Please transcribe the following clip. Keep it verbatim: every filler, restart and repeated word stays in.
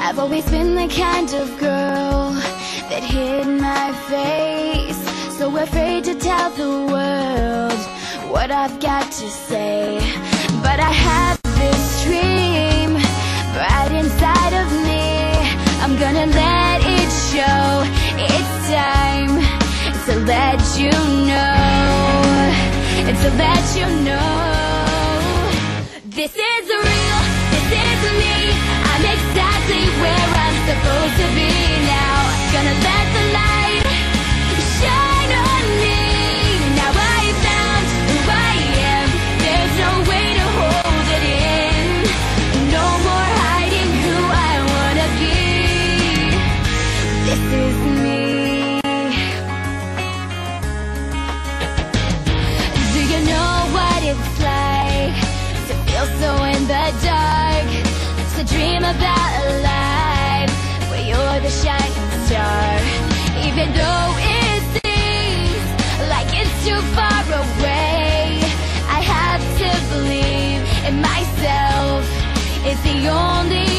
I've always been the kind of girl that hid my face, so afraid to tell the world what I've got to say. But I have this dream right inside of me. I'm gonna let it show. It's time to let you know, and to let you know, this is real, this is me. I'm exactly where I'm supposed to be now. Gonna let the light shine on me. Now I found who I am. There's no way to hold it in. No more hiding who I wanna be. This is me. Do you know what it's like to feel so in the dark? To dream about a life where you're the shining star. Even though it seems like it's too far away, I have to believe in myself. It's the only